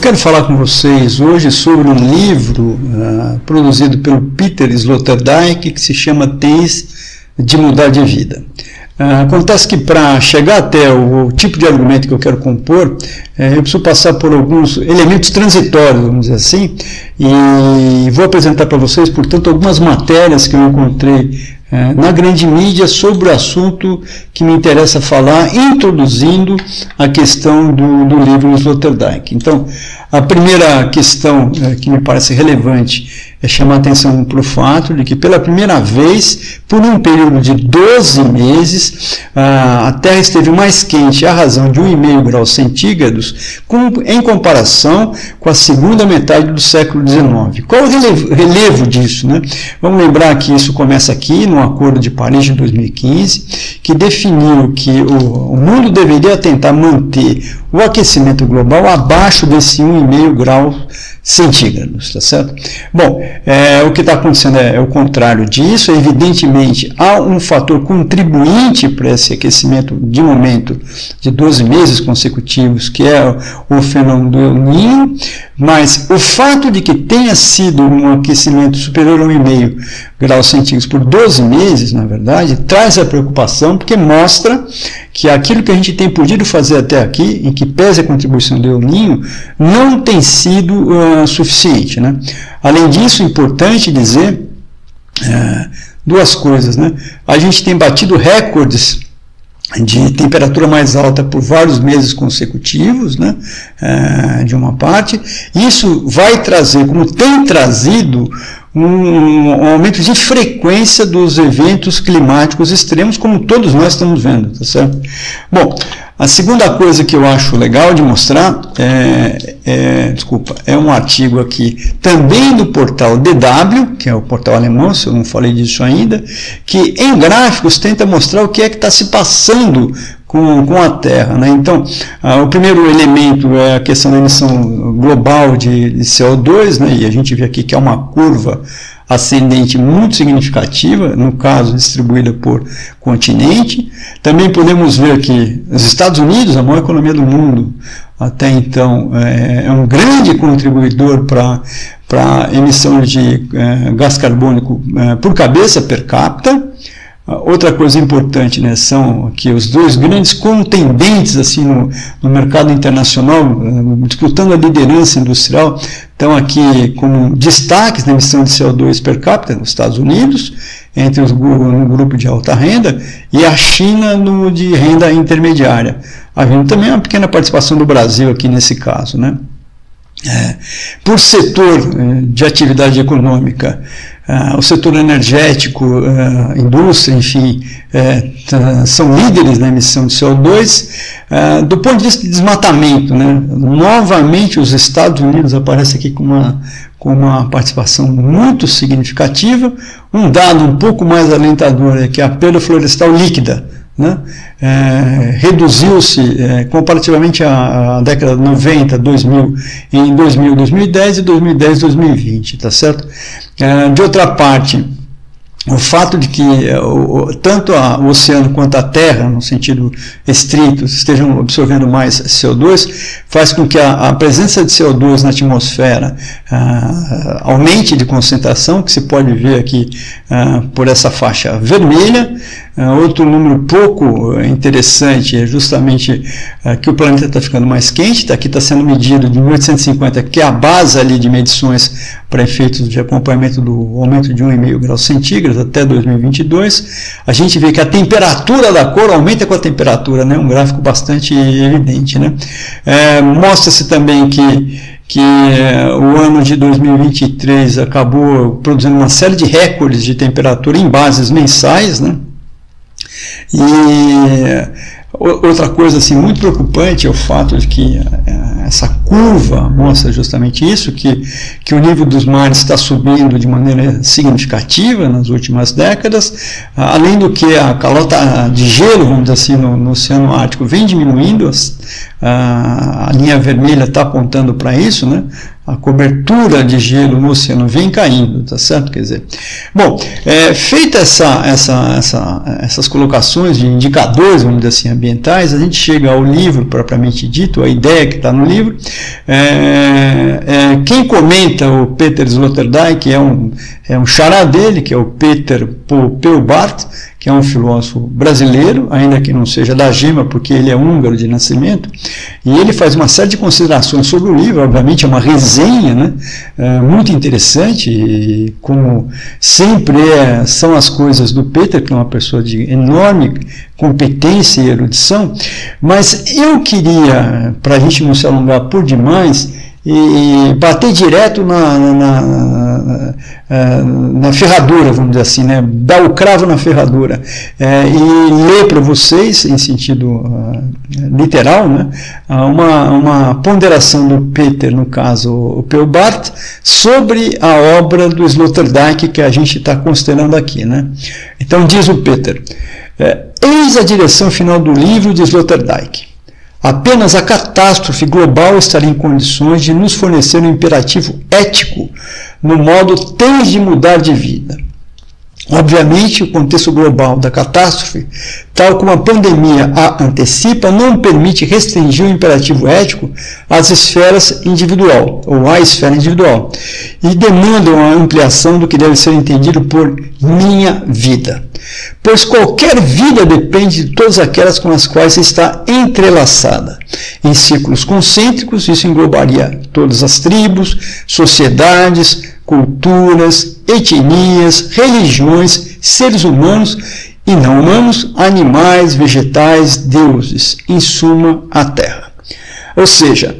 quero falar com vocês hoje sobre um livro produzido pelo Peter Sloterdijk, que se chama Tens de Mudar de Vida. Acontece que para chegar até o tipo de argumento que eu quero compor, eu preciso passar por alguns elementos transitórios, vamos dizer assim, e vou apresentar para vocês, portanto, algumas matérias que eu encontrei na grande mídia sobre o assunto que me interessa falar, introduzindo a questão do livro Sloterdijk. Então, a primeira questão que me parece relevante é chamar a atenção para o fato de que, pela primeira vez, por um período de 12 meses, a Terra esteve mais quente à razão de 1,5 graus centígrados em comparação com a segunda metade do século XIX. Qual o relevo disso, né? Vamos lembrar que isso começa aqui no Acordo de Paris de 2015, que definiu que o mundo deveria tentar manter o aquecimento global abaixo desse 1,5 grau centígrados, tá certo? Bom, o que está acontecendo é o contrário disso. Evidentemente, há um fator contribuinte para esse aquecimento de momento de 12 meses consecutivos, que é o fenômeno do El Niño, mas o fato de que tenha sido um aquecimento superior a 1,5 graus centígrados por 12 meses, na verdade, traz a preocupação, porque mostra que aquilo que a gente tem podido fazer até aqui, em que pese a contribuição do El Niño, não tem sido suficiente, né? Além disso, é importante dizer duas coisas, né? A gente tem batido recordes de temperatura mais alta por vários meses consecutivos, né, de uma parte. Isso vai trazer, como tem trazido, um aumento de frequência dos eventos climáticos extremos, como todos nós estamos vendo, tá certo? Bom, a segunda coisa que eu acho legal de mostrar é um artigo aqui, também do portal DW, que é o portal alemão, se eu não falei disso ainda, que em gráficos tenta mostrar o que é que está se passando com a Terra, né? Então, o primeiro elemento é a questão da emissão global de CO2, né? E a gente vê aqui que é uma curva ascendente muito significativa, no caso distribuída por continente. Também podemos ver que os Estados Unidos, a maior economia do mundo até então, é um grande contribuidor para a emissão de gás carbônico por cabeça per capita. Outra coisa importante, né, são que os dois grandes contendentes assim, no mercado internacional, disputando a liderança industrial, estão aqui como destaques na emissão de CO2 per capita nos Estados Unidos, no grupo de alta renda, e a China no de renda intermediária, havendo também uma pequena participação do Brasil aqui nesse caso, né? Por setor de atividade econômica, o setor energético, indústria, enfim, são líderes na emissão de CO2. Do ponto de vista de desmatamento, né, novamente os Estados Unidos aparecem aqui com uma participação muito significativa. Um dado um pouco mais alentador é que a perda florestal líquida, né, reduziu-se comparativamente à década de 90, 2000, em 2000, 2010 e 2010, 2020, tá certo? De outra parte, o fato de que tanto o oceano quanto a Terra, no sentido estrito, estejam absorvendo mais CO2, faz com que a presença de CO2 na atmosfera aumente de concentração, que se pode ver aqui por essa faixa vermelha. Outro número pouco interessante é justamente que o planeta está ficando mais quente. Aqui está sendo medido de 1850, que é a base ali de medições para efeitos de acompanhamento do aumento de 1,5 graus centígrados até 2022. A gente vê que a temperatura da cor aumenta com a temperatura, né? Um gráfico bastante evidente, né? Mostra-se também que o ano de 2023 acabou produzindo uma série de recordes de temperatura em bases mensais, né? E outra coisa assim, muito preocupante é o fato de que essa curva mostra justamente isso, que o nível dos mares está subindo de maneira significativa nas últimas décadas, além do que a calota de gelo, vamos dizer assim, no Oceano Ártico vem diminuindo, a linha vermelha está apontando para isso, né? a cobertura de gelo no oceano vem caindo, tá certo? Quer dizer, bom, feitas essas colocações de indicadores, vamos dizer assim, ambientais, a gente chega ao livro propriamente dito, a ideia que está no livro. Quem comenta o Peter Sloterdijk é um xará dele, que é o Peter Peubart, que é um filósofo brasileiro, ainda que não seja da gema, porque ele é húngaro de nascimento, e ele faz uma série de considerações sobre o livro. Obviamente é uma resenha, né, muito interessante, e como sempre são as coisas do Peter, que é uma pessoa de enorme competência e erudição, mas eu queria, para a gente não se alongar por demais, e bater direto na ferradura, vamos dizer assim, né? Dar o cravo na ferradura, e ler para vocês, em sentido literal, né? Uma ponderação do Peter, no caso o Peubart, sobre a obra do Sloterdijk que a gente está considerando aqui, né? Então diz o Peter: eis a direção final do livro de Sloterdijk. Apenas a catástrofe global estaria em condições de nos fornecer um imperativo ético no modo tens de mudar de vida. Obviamente, o contexto global da catástrofe, tal como a pandemia a antecipa, não permite restringir o imperativo ético às esferas individual, ou à esfera individual, e demandam a ampliação do que deve ser entendido por minha vida. Pois qualquer vida depende de todas aquelas com as quais está entrelaçada. Em círculos concêntricos, isso englobaria todas as tribos, sociedades, culturas, etnias, religiões, seres humanos e não humanos, animais, vegetais, deuses, em suma, a Terra. Ou seja,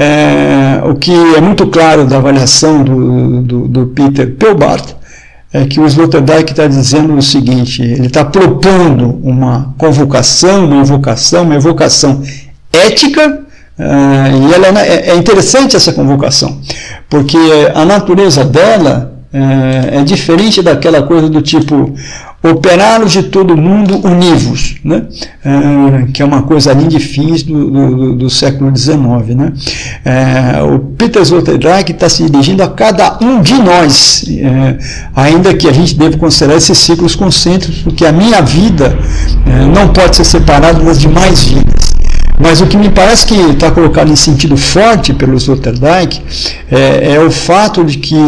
o que é muito claro da avaliação do Peter Peubart é que o Sloterdijk está dizendo o seguinte: ele está propondo uma convocação, uma evocação ética. E ela é interessante essa convocação, porque a natureza dela é diferente daquela coisa do tipo operários de todo mundo univos, né? Que é uma coisa ali de fins do século XIX. Né? O Peter Sloterdijk está se dirigindo a cada um de nós, ainda que a gente deva considerar esses ciclos concêntricos, porque a minha vida não pode ser separada das demais vidas. Mas o que me parece que está colocado em sentido forte pelo Sloterdijk é o fato de que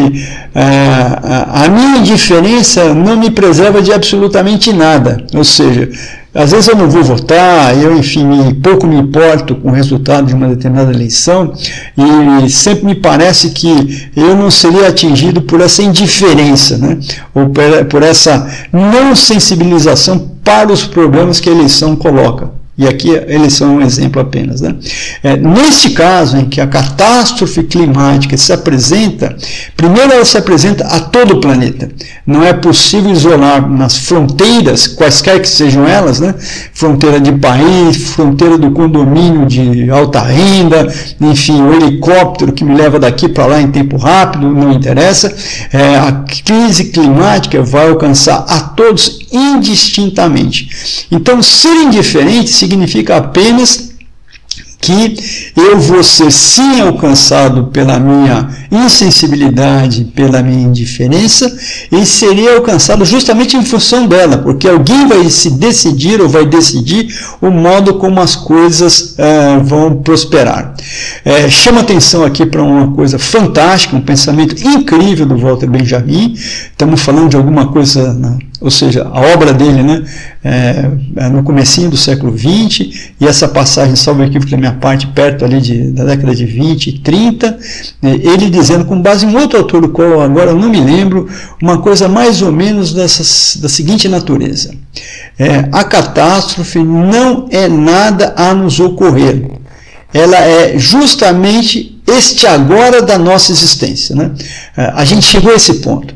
a minha indiferença não me preserva de absolutamente nada. Ou seja, às vezes eu não vou votar, eu, enfim, pouco me importo com o resultado de uma determinada eleição, e sempre me parece que eu não seria atingido por essa indiferença, né? Ou por essa não sensibilização para os problemas que a eleição coloca. E aqui a eleição é um exemplo apenas. Né? Neste caso, em que a catástrofe climática se apresenta, primeiro ela se apresenta a todo o planeta. Não é possível isolar nas fronteiras, quaisquer que sejam elas, né? Fronteira de país, fronteira do condomínio de alta renda, enfim, o helicóptero que me leva daqui para lá em tempo rápido, não interessa. A crise climática vai alcançar a todos indistintamente. Então, ser indiferente significa apenas que eu vou ser sim alcançado pela minha insensibilidade, pela minha indiferença, e seria alcançado justamente em função dela, porque alguém vai se decidir ou vai decidir o modo como as coisas vão prosperar. Chama atenção aqui para uma coisa fantástica, um pensamento incrível do Walter Benjamin. Estamos falando de alguma coisa, ou seja, a obra dele, né, no comecinho do século XX, e essa passagem, salvo equívoco da minha parte, perto ali da década de 20 e 30, ele dizendo, com base em outro autor do qual agora eu não me lembro, uma coisa mais ou menos da seguinte natureza: a catástrofe não é nada a nos ocorrer, ela é justamente este agora da nossa existência. Né? A gente chegou a esse ponto.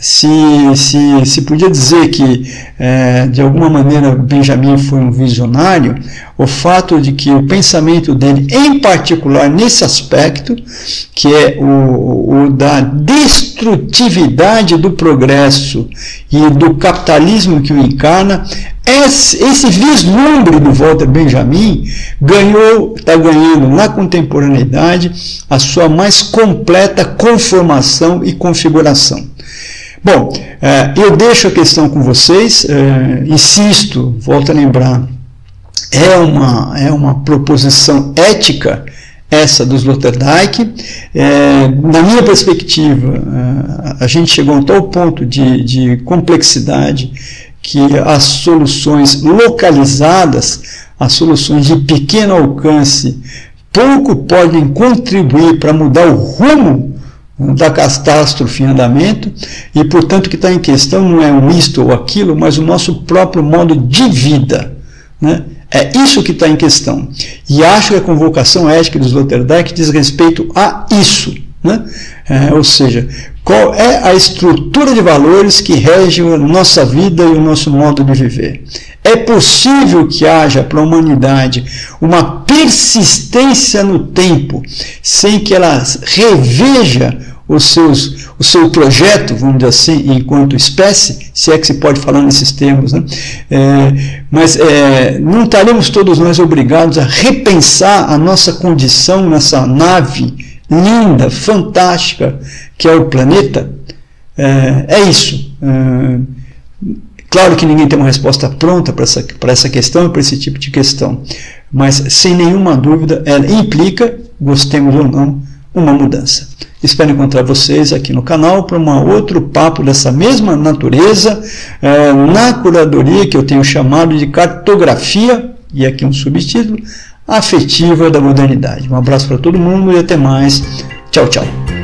Se podia dizer que, de alguma maneira, Benjamin foi um visionário, o fato de que o pensamento dele, em particular nesse aspecto, que é o da destrutividade do progresso e do capitalismo que o encarna, esse vislumbre do Walter Benjamin está ganhando na contemporaneidade a sua mais completa conformação e configuração. Bom, eu deixo a questão com vocês, insisto, volto a lembrar, é uma proposição ética essa do Sloterdijk. Na minha perspectiva, a gente chegou a tal ponto de complexidade que as soluções localizadas, as soluções de pequeno alcance, pouco podem contribuir para mudar o rumo da catástrofe em andamento, e portanto o que está em questão não é um isto ou aquilo, mas o nosso próprio modo de vida, né? É isso que está em questão. E acho que a convocação ética do Sloterdijk diz respeito a isso, né? Ou seja, qual é a estrutura de valores que rege a nossa vida e o nosso modo de viver. É possível que haja para a humanidade uma persistência no tempo, sem que ela reveja o seu projeto, vamos dizer assim, enquanto espécie, se é que se pode falar nesses termos, né? Mas não estaremos todos nós obrigados a repensar a nossa condição nessa nave linda, fantástica, que é o planeta? É isso. Claro que ninguém tem uma resposta pronta para essa questão e para esse tipo de questão, mas sem nenhuma dúvida ela implica, gostemos ou não, uma mudança. Espero encontrar vocês aqui no canal para um outro papo dessa mesma natureza, na curadoria que eu tenho chamado de cartografia, e aqui um subtítulo, afetiva da modernidade. Um abraço para todo mundo e até mais. Tchau, tchau.